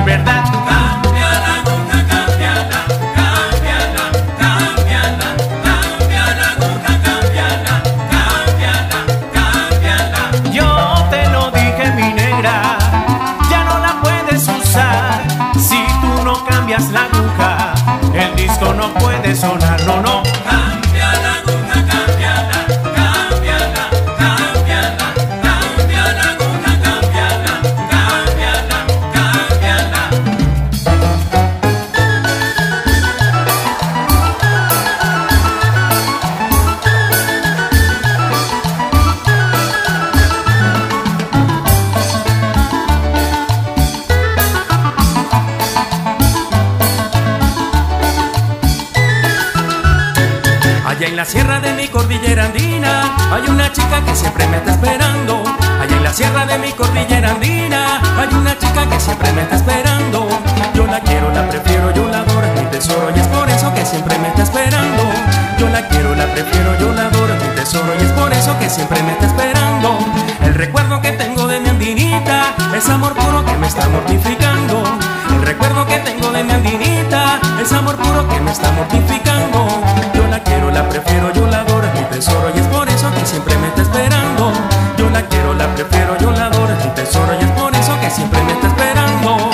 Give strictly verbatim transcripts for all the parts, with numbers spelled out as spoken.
verdad. Cambia la aguja, cámbiala, cámbiala, cámbiala, cambia la aguja, cámbiala, cámbiala, cámbiala. Yo te lo dije, mi negra, ya no la puedes usar. Si tú no cambias la aguja, el disco no puede sonar, no, no. Cambia la aguja, cámbiala, cámbiala, cámbiala, cambia la aguja, cámbiala, cámbiala, cámbiala. Allá en la sierra de mi cordillera andina hay una chica que siempre me está esperando. Allá en la sierra de mi cordillera andina hay una chica que siempre me está esperando. Yo la quiero, la prefiero, yo la adoro, es mi tesoro y es por eso que siempre me está esperando. Yo la quiero, la prefiero, yo la adoro, es mi tesoro y es por eso que siempre me está esperando. El recuerdo que tengo de mi andinita es amor puro que me está mortificando. El recuerdo que tengo de mi andinita es amor puro que me está mortificando. Yo la quiero, la prefiero, yo la adoro, es mi tesoro y es por eso que siempre me está esperando. Yo la quiero, la prefiero, yo la adoro, es mi tesoro y es por eso que siempre me está esperando.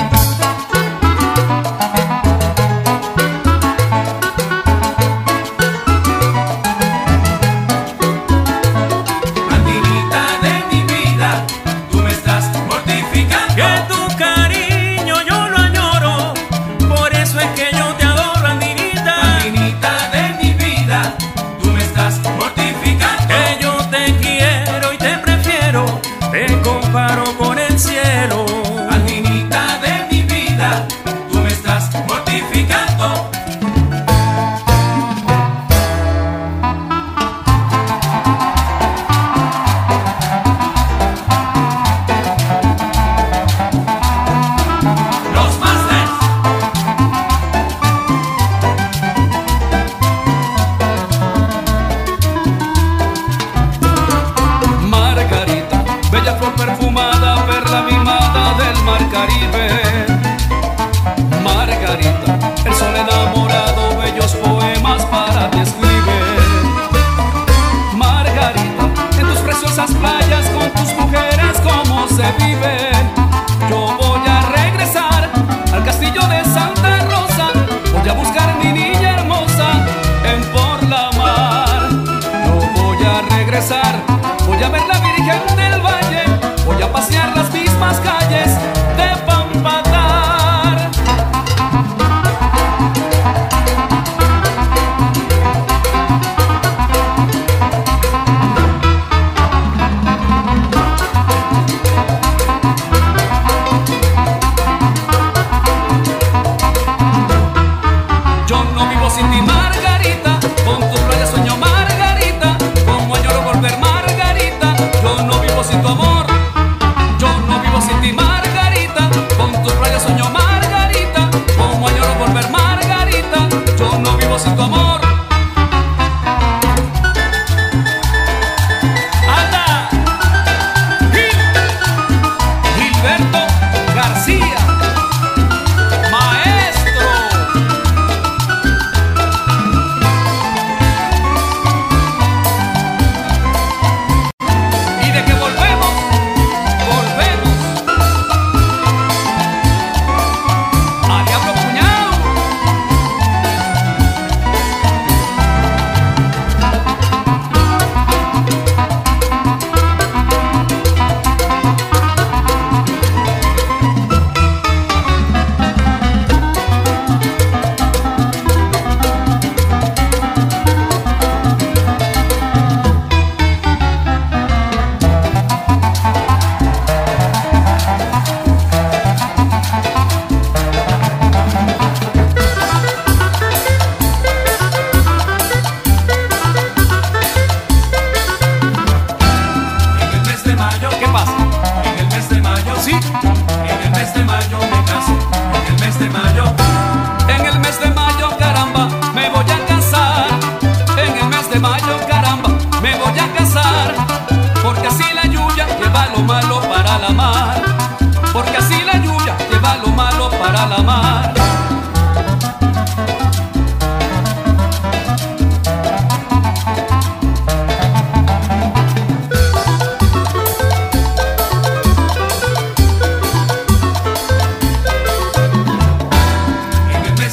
Andinita de mi vida, tú me estás mortificando. Que tu cariño yo lo añoro, por eso es que yo te adoro, andinita.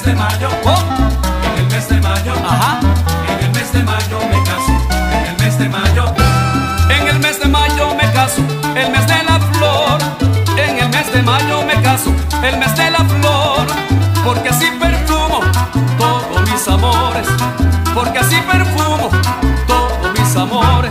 de mayo, Oh, en el mes de mayo, ajá. en el mes de mayo me caso, en el mes de mayo, En el mes de mayo me caso, el mes de la flor. En el mes de mayo me caso, el mes de la flor. Porque así perfumo todos mis amores. Porque así perfumo todos mis amores.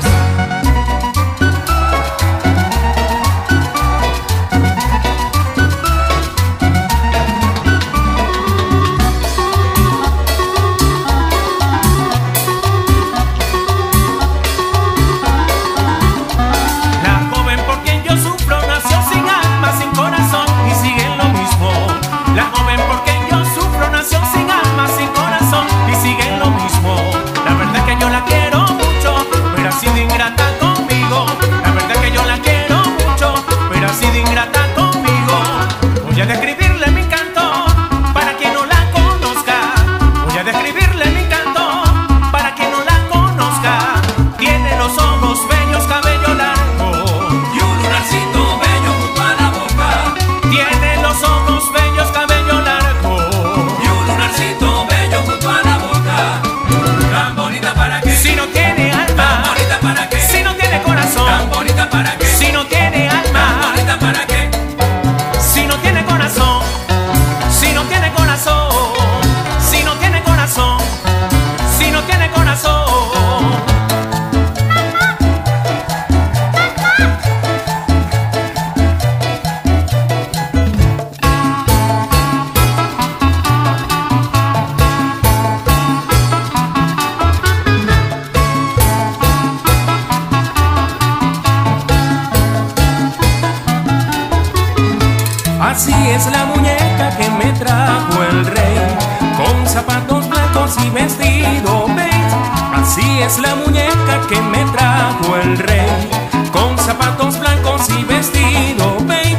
Así es la muñeca que me trajo el rey, con zapatos blancos y vestido beige. Así es la muñeca que me trajo el rey, con zapatos blancos y vestido beige.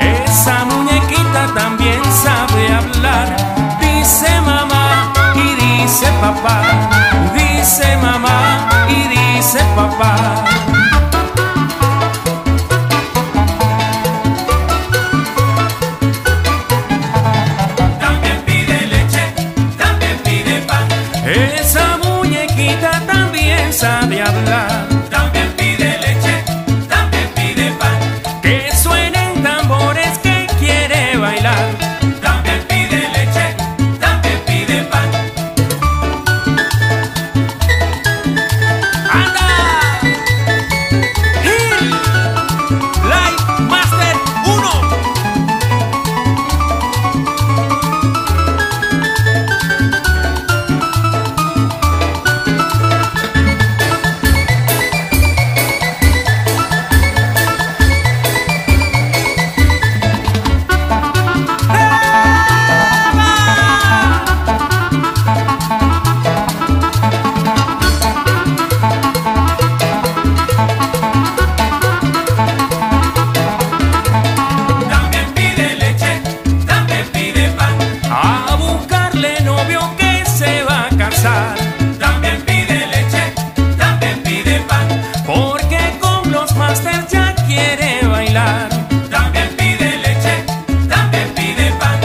Esa muñequita también sabe hablar. Dice mamá y dice papá, dice mamá y dice papá. Esa muñequita también sabe hablar. también pide leche, también pide pan, Que suenen tambores que quiere bailar. también pide leche, también pide pan. ¡Anda! Hill Light Master uno. También pide leche, también pide pan, A buscarle novio que se va a casar. también pide leche, también pide pan, Porque con los masters ya quiere bailar. también pide leche, también pide pan.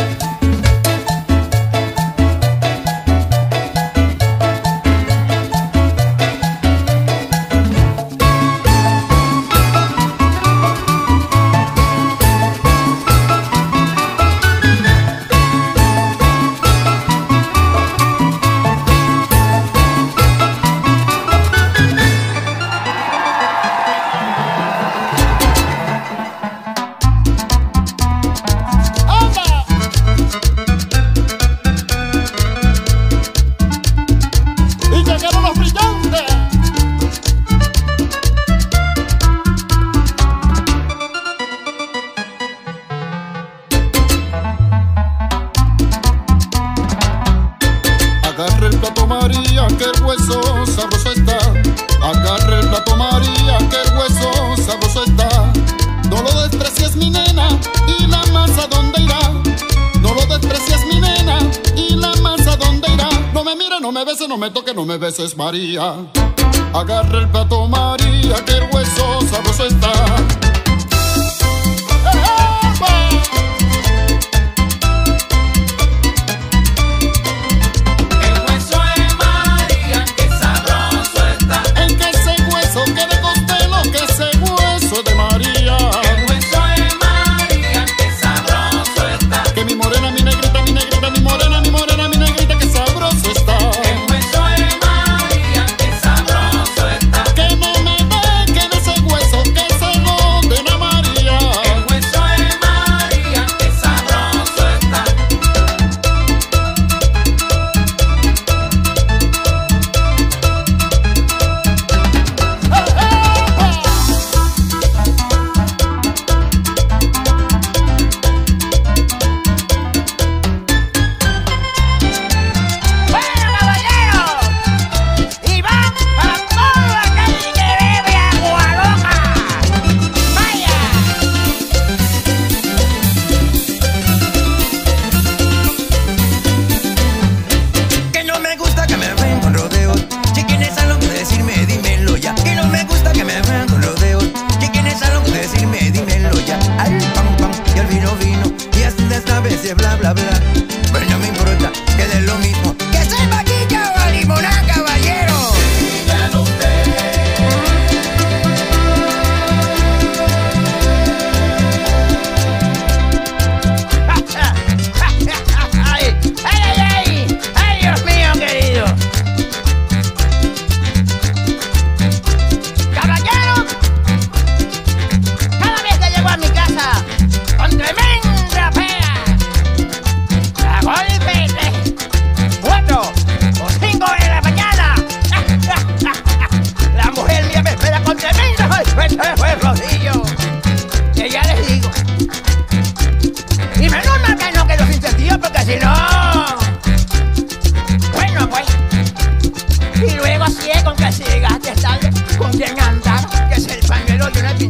Y llegaron los brillantes. Agarre el plato María, que el hueso sabroso está. Agarre el plato María, que el hueso sabroso está. No lo desprecies mi nena, y la masa dónde irá. No lo desprecies mi nena, y la masa dónde irá. No me mires, no me beses, no me toques, no me beses María. Agarre el plato María, que el hueso sabroso está. ¡Epa!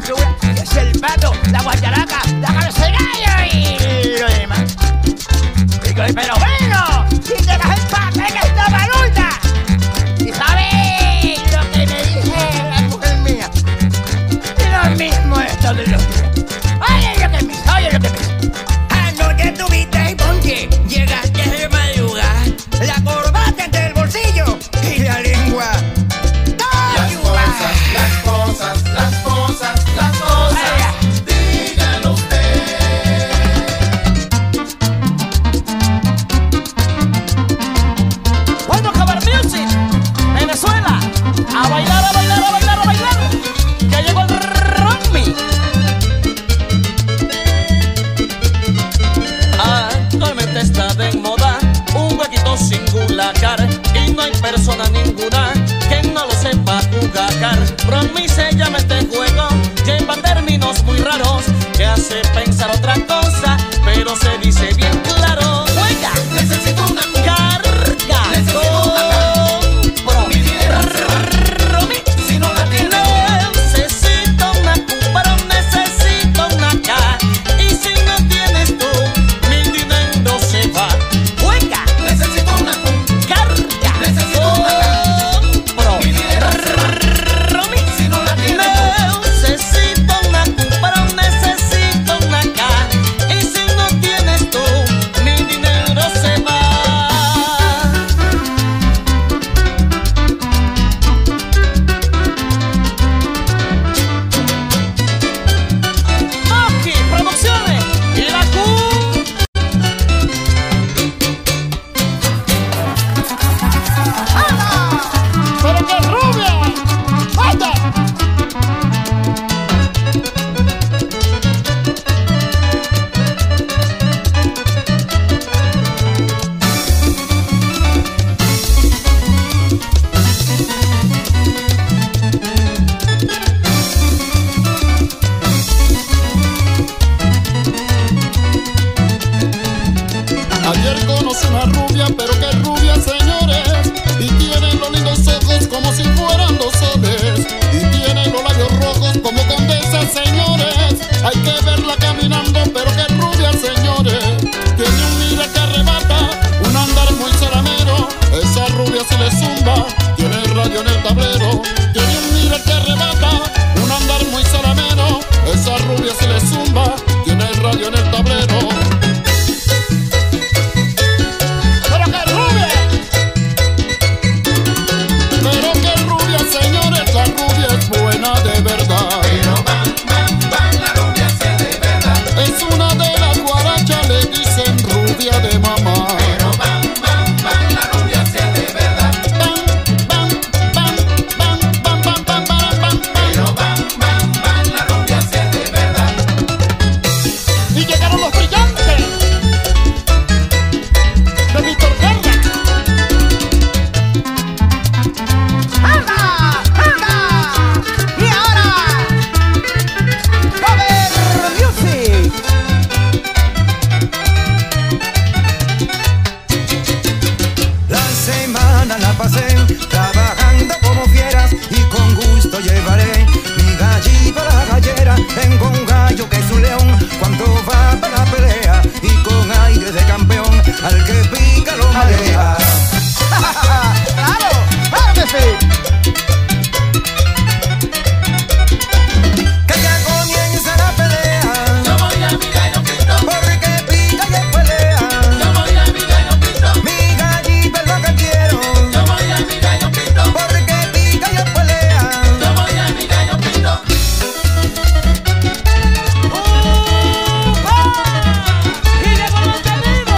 el silbato, la guacharaca, la cabecera y lo demás. Pero bueno, si te das el papel que esta malulta. Y sabes lo que me dice la mujer mía. Y lo mismo es todo lo que. Oye lo que me dice, oye lo que me dice. Anoche tuviste y ponche, llegaste de madrugada, la corbata entre el bolsillo y la lengua. Las cosas, las cosas, las cosas, las cosas, dígalo usted. Bueno, Cover Music, Venezuela, a bailar, a bailar, a bailar, a bailar, que llegó el Romy. Actualmente está de moda un huequito singular y no hay persona ninguna que no lo sepa jugar. Romy se llama este juego, lleva términos muy raros que hace pensar otra cosa, pero se dice bien claro. Juega, Necesito una carga, Necesito compro, mi dinero se va. Romy. Si no la tiene, Necesito una compra, necesito una acá. Y si no tienes tú, mi dinero se va. Juega, necesito una carga, Necesito una compro, mi dinero se va. Romy. Si no la tiene, Necesito una compra, necesito una acá. Y si no tienes tú, mi dinero se va. Moki Producciones y la Q. Pero que rubia, vaya. Ayer conocí una rubia, pero qué rubia, señores. Y tiene los lindos ojos como si fueran dos soles. Y tiene los labios rojos como condesa, señores. Hay que verla caminando, pero qué rubia, señores. Tiene un mira que arrebata, un andar muy ceramero. Esa rubia se le zumba, tiene radio en el tablero. Tiene un mira que arrebata, un andar muy ceramero. Esa rubia se le zumba, tiene radio en el tablero. Pero qué rubia, pero qué rubia, señores, la rubia es buena de verdad. pero van, van, van, la rubia se de verdad. Es una de las guarachas, le dicen rubia de mamá. Pero van, van, van, la rubia se de verdad. Bam, bam, bam, bam, bam, bam, bam, bam, bam. Pero van, van, van, la rubia se de verdad. Y llegaron los brillantes de Víctor Guerra. ¡Anda! ¡Anda! Y ahora, Cover Music. La semana la pasé trabajando como fieras y con gusto llevaré mi gallito a la gallera. Tengo un gallo que es un león cuando va para la pelea y con aire de campeón al que pica lo marea. ¡Claro! ¡Claro que sí! Que ya comienza la pelea Yo voy a mi gallo pinto, porque pica y es pelea. yo voy a mi gallo pinto, Mi gallito es lo que quiero yo voy a mi gallo pinto, porque pica y es pelea. yo voy a mi gallo pinto. Y llegó el tenido.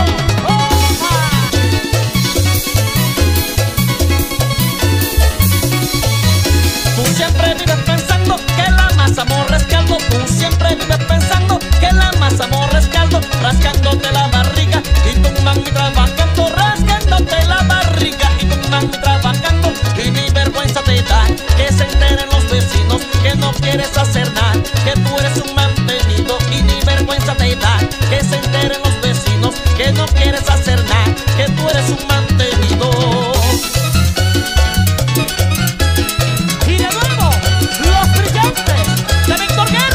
Tú siempre vives pensando que la masa morra es caldo. Tú siempre vives pensando que la masa morra es caldo. Rascándote la barriga y tu mami trabajando. Rascándote la barriga y tu mami trabajando. Y ni vergüenza te da que se enteren los vecinos que no quieres hacer nada, que tú eres un mantenido. Y ni vergüenza te da que se enteren los vecinos que no quieres hacer nada, que tú eres un mantenido. Y de nuevo, los brillantes de Víctor Guerra.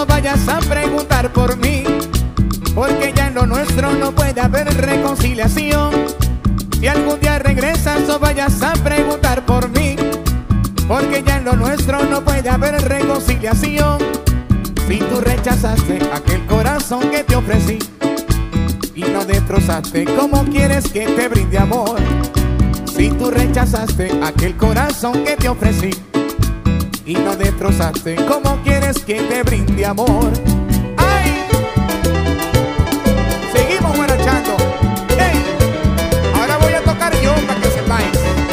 vayas a preguntar por mí, porque ya en lo nuestro no puede haber reconciliación. Si algún día regresas o vayas a preguntar por mí, porque ya en lo nuestro no puede haber reconciliación. Si tú rechazaste aquel corazón que te ofrecí y no destrozaste, ¿cómo quieres que te brinde amor? Si tú rechazaste aquel corazón que te ofrecí y no destrozaste, ¿cómo quieres que te brinde amor? ¡Ay! Seguimos guarachando. ¡Ey! Ahora voy a tocar yo para que sepáis.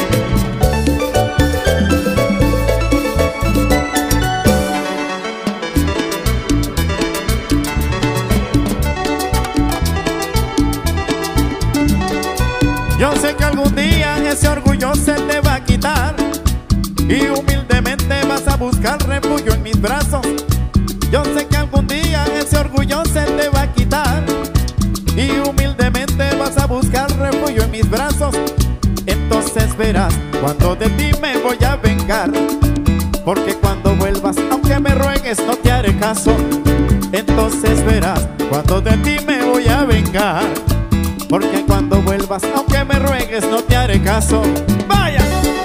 Yo sé que algún día ese orgullo se te va a quitar y humildemente vas a buscar refugio en mis brazos. Yo sé que algún día ese orgullo se te va a quitar y humildemente vas a buscar refugio en mis brazos. Entonces verás cuando de ti me voy a vengar, porque cuando vuelvas, aunque me ruegues, no te haré caso. Entonces verás cuando de ti me voy a vengar, porque cuando vuelvas, aunque me ruegues, no te haré caso. ¡Vaya!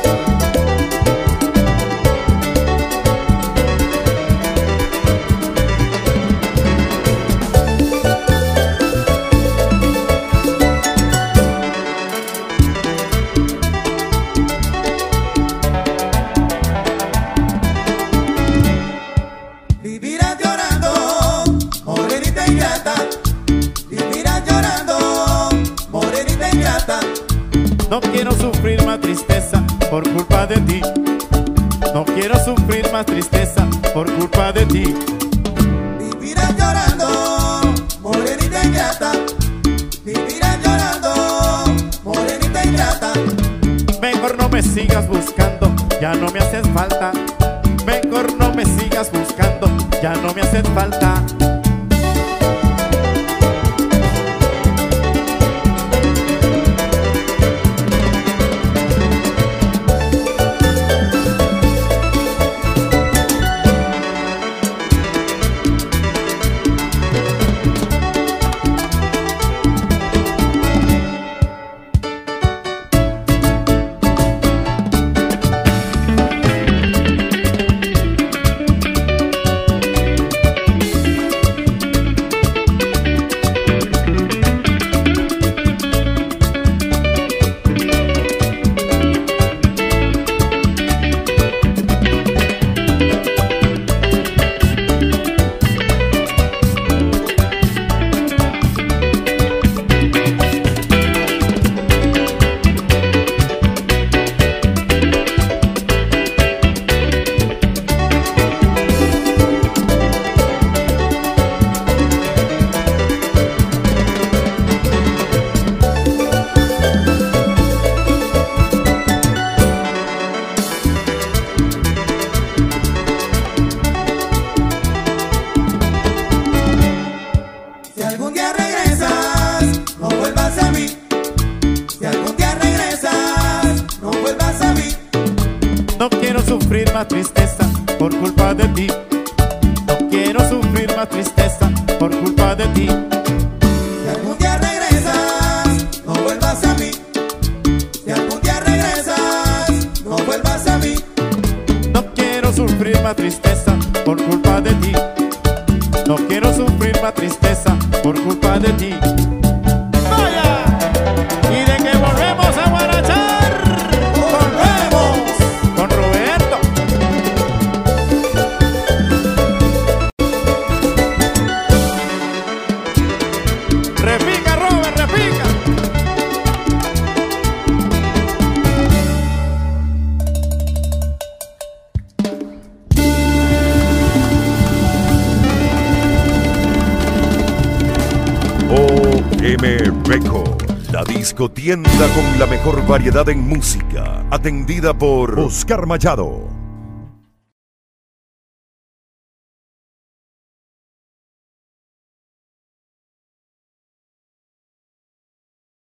Vivirás llorando, morenita ingrata. Vivirás llorando, morenita ingrata. No quiero sufrir más tristeza por culpa de ti. No quiero sufrir más tristeza por culpa de ti. Vivirás llorando, morenita ingrata. Vivirás llorando, morenita ingrata. Mejor no me sigas buscando, ya no me haces falta. Mejor no me sigas buscando, ya no me haces falta. Si algún día regresas, no vuelvas a mí. Si algún día regresas, no vuelvas a mí. No quiero sufrir más tristeza por culpa de ti. No quiero sufrir más tristeza por culpa de ti. Si algún día regresas, no vuelvas a mí. Si algún día regresas, no vuelvas a mí. No quiero sufrir más tristeza por culpa de ti. No quiero sufrir más tristeza por culpa de ti. ¡Vaya! Y de que volvemos a guarachar, volvemos con Roberto. Repica, Robert, repica. O M Record, la discotienda con la mejor variedad en música, atendida por Oscar Machado.